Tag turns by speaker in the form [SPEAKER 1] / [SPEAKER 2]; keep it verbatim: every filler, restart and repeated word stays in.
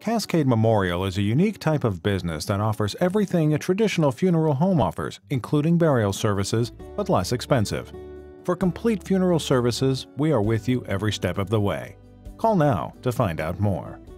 [SPEAKER 1] Cascade Memorial is a unique type of business that offers everything a traditional funeral home offers, including burial services, but less expensive. For complete funeral services, we are with you every step of the way. Call now to find out more.